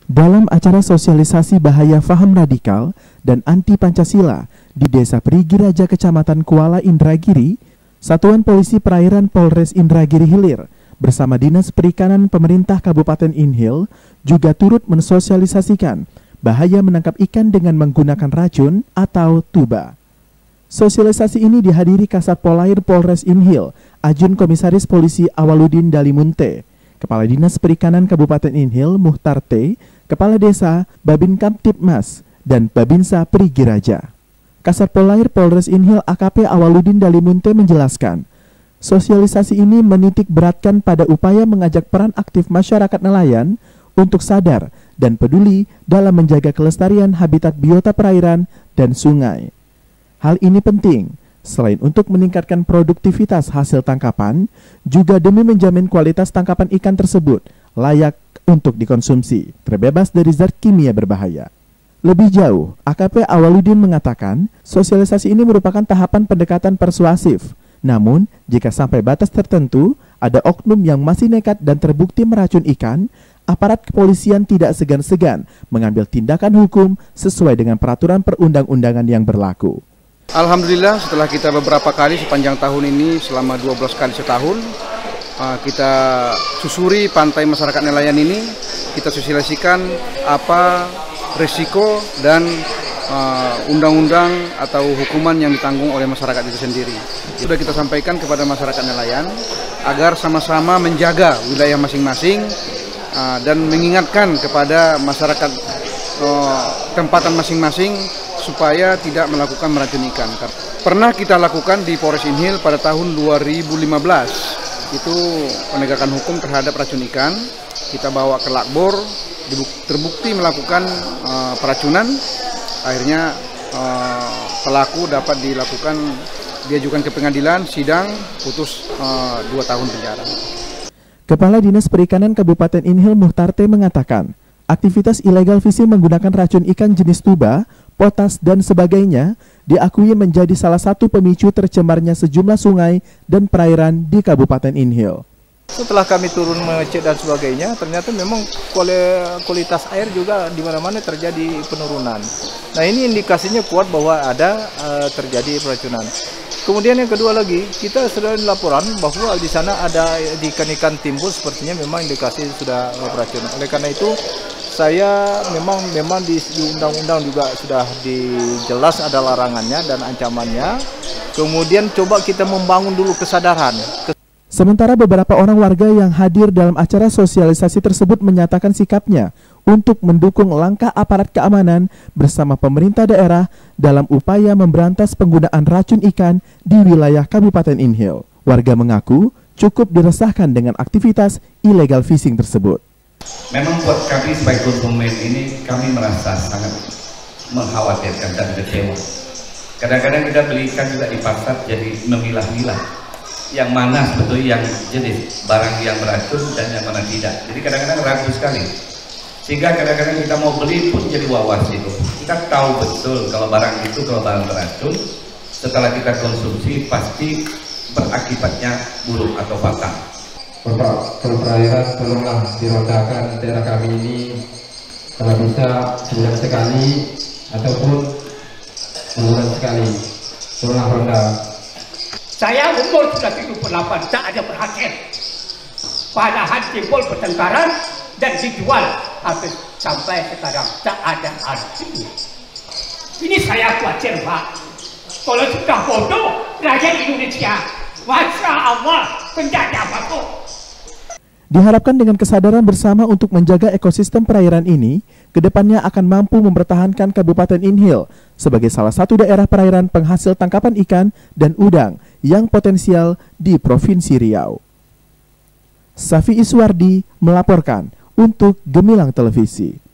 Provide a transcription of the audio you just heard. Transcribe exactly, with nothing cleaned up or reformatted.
Dalam acara sosialisasi bahaya faham radikal dan anti-Pancasila di Desa Perigi Raja Kecamatan Kuala Indragiri, Satuan Polisi Perairan Polres Indragiri Hilir bersama Dinas Perikanan Pemerintah Kabupaten Inhil juga turut mensosialisasikan bahaya menangkap ikan dengan menggunakan racun atau tuba. Sosialisasi ini dihadiri Kasat Polair Polres Inhil, Ajun Komisaris Polisi Awaludin Dalimunte, Kepala Dinas Perikanan Kabupaten Inhil Muhtar T, Kepala Desa Babin Kamtibmas, dan Babinsa Perigi Raja. Kasat Polair Polres Inhil A K P Awaludin Dalimunte menjelaskan, sosialisasi ini menitik beratkan pada upaya mengajak peran aktif masyarakat nelayan untuk sadar dan peduli dalam menjaga kelestarian habitat biota perairan dan sungai. Hal ini penting selain untuk meningkatkan produktivitas hasil tangkapan, juga demi menjamin kualitas tangkapan ikan tersebut layak untuk dikonsumsi, terbebas dari zat kimia berbahaya. Lebih jauh, A K P Awaludin mengatakan, sosialisasi ini merupakan tahapan pendekatan persuasif. Namun, jika sampai batas tertentu, ada oknum yang masih nekat dan terbukti meracun ikan, aparat kepolisian tidak segan-segan mengambil tindakan hukum sesuai dengan peraturan perundang-undangan yang berlaku. Alhamdulillah, setelah kita beberapa kali sepanjang tahun ini, selama dua belas kali setahun, kita susuri pantai masyarakat nelayan ini, kita sosialisasikan apa risiko dan undang-undang uh, atau hukuman yang ditanggung oleh masyarakat itu sendiri. Sudah kita sampaikan kepada masyarakat nelayan agar sama-sama menjaga wilayah masing-masing uh, dan mengingatkan kepada masyarakat uh, tempatan masing-masing supaya tidak melakukan meracun ikan. Pernah kita lakukan di Polres Inhil pada tahun dua ribu lima belas, itu penegakan hukum terhadap racun ikan. Kita bawa ke Lakbor, terbukti melakukan uh, peracunan. Akhirnya uh, pelaku dapat dilakukan, diajukan ke pengadilan, sidang, putus uh, dua tahun penjara. Kepala Dinas Perikanan Kabupaten Inhil Muhtar T mengatakan, aktivitas ilegal fishing menggunakan racun ikan jenis tuba, potas, dan sebagainya diakui menjadi salah satu pemicu tercemarnya sejumlah sungai dan perairan di Kabupaten Inhil. Setelah kami turun mengecek dan sebagainya, ternyata memang kualitas air juga di mana-mana terjadi penurunan. Nah, ini indikasinya kuat bahwa ada uh, terjadi peracunan. Kemudian yang kedua lagi, kita sudah laporan bahwa di sana ada ikan-ikan timbul, sepertinya memang indikasi sudah peracunan. Oleh karena itu, saya memang memang di undang-undang juga sudah dijelas ada larangannya dan ancamannya. Kemudian coba kita membangun dulu kesadaran. Sementara beberapa orang warga yang hadir dalam acara sosialisasi tersebut menyatakan sikapnya untuk mendukung langkah aparat keamanan bersama pemerintah daerah dalam upaya memberantas penggunaan racun ikan di wilayah Kabupaten Inhil. Warga mengaku cukup diresahkan dengan aktivitas illegal fishing tersebut. Memang buat kami sebagai konsumen ini, kami merasa sangat mengkhawatirkan dan kecewa. Kadang-kadang kita beli ikan juga di pasar jadi memilah-milah yang mana sebetulnya yang jenis barang yang beracun dan yang mana tidak. Jadi kadang-kadang ragu sekali, sehingga kadang-kadang kita mau beli pun jadi was-was itu. Kita tahu betul kalau barang itu kalau barang beracun, setelah kita konsumsi pasti berakibatnya buruk atau fatal. Bapak Perairan, tolonglah dirodakan daerah kami ini kalau bisa sebulan sekali ataupun sebulan sekali, tolonglah ronda. Saya umur sudah tujuh puluh delapan, tak ada perhatian. Padahal timbul pertengkaran dan dijual habis sampai sekarang tak ada artinya. Ini saya khawatir, Pak. Kalau sudah bodoh rakyat Indonesia, Masya Allah, penjajah Pak. Diharapkan dengan kesadaran bersama untuk menjaga ekosistem perairan ini, kedepannya akan mampu mempertahankan Kabupaten Inhil sebagai salah satu daerah perairan penghasil tangkapan ikan dan udang yang potensial di Provinsi Riau. Safi Iswardi melaporkan untuk Gemilang Televisi.